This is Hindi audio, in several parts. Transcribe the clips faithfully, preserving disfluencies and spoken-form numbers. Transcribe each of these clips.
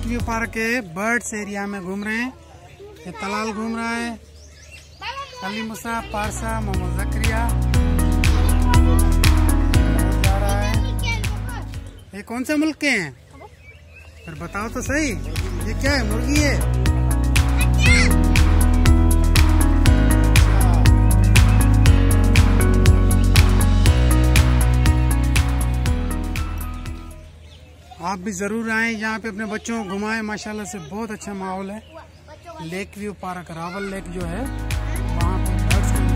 व्यू पार्क के बर्ड्स एरिया में घूम रहे हैं। ये तलाल घूम रहा है, अली मुसा, पारसा, मोहम्मद जकरिया जा रहा है। ये कौन से मुल्क के हैं? फिर बताओ तो सही, ये क्या है? मुर्गी है? आप भी जरूर आएं यहाँ पे, अपने बच्चों को घुमाएं। माशाल्लाह से बहुत अच्छा माहौल है। Lake view park, Rawal lake जो है वहाँ पे बर्ड्स का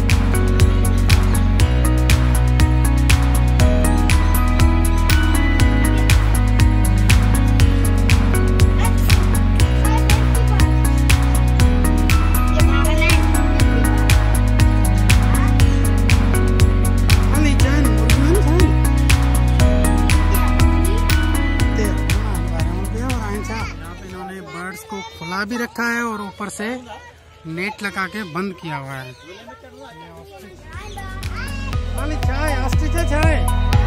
को खुला भी रखा है और ऊपर से नेट लगा के बंद किया हुआ है। चाय ऑस्ट्रिच है, चाय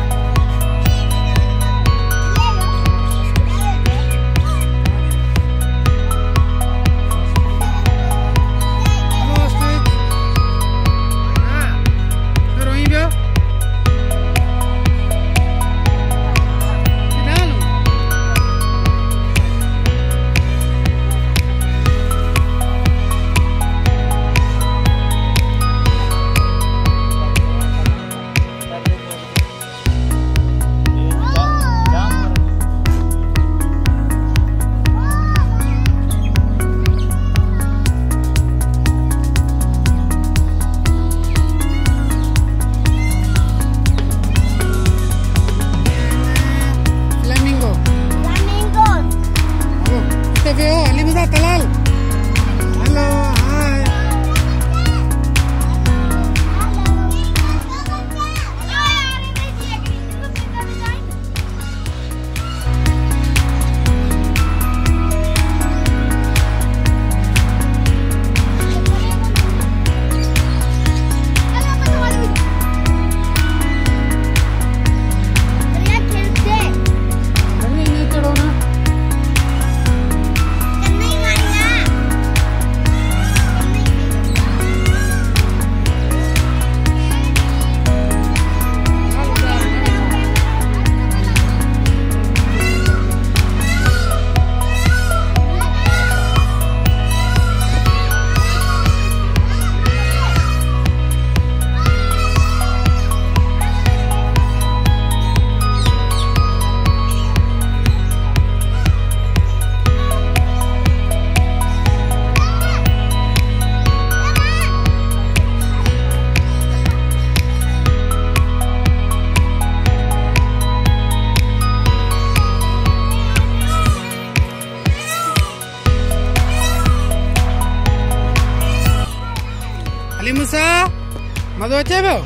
मुसा मज़ो अचे पियो?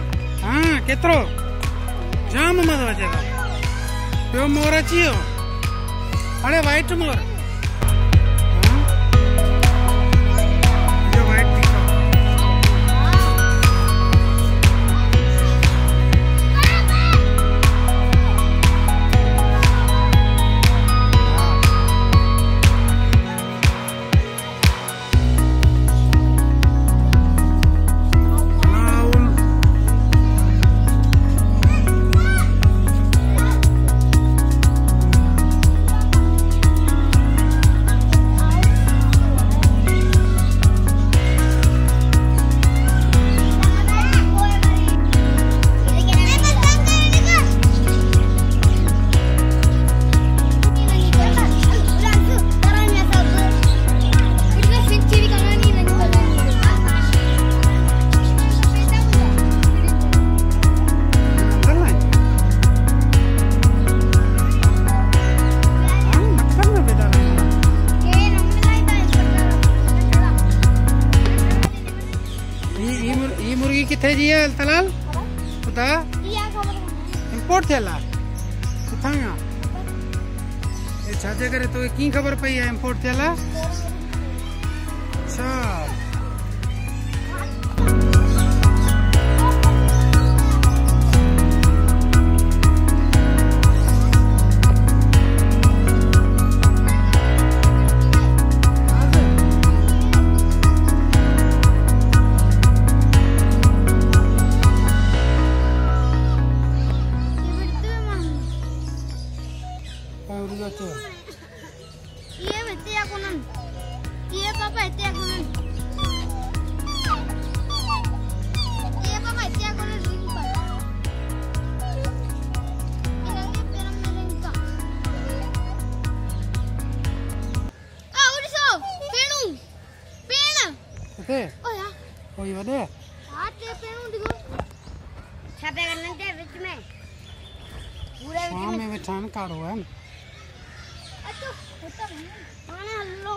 हाँ, केतिरो? जाम मज़ो अचे पियो। ॿियो मोर अची वियो? अड़े वाइट मोर। किथे जी है तलाल? पता इंपोर्ट थियल आहे किथां आहे? ये छा जे करे तो की खबर पई है इंपोर्ट थियल आहे? अच्छा और ये तो ये बेटे या कौन ये पापा बेटे या कौन ये पापा बेटे या कौन रिंग पर इलाके पेरम में रिंग का आ उड़सो पेणु पेण ओके ओ या ओ ये बड़े आते पेणु दिखो छापे करने के बीच में पूरे शाम में बिठान काढ़ो है अच्छा होता है ना हल्लो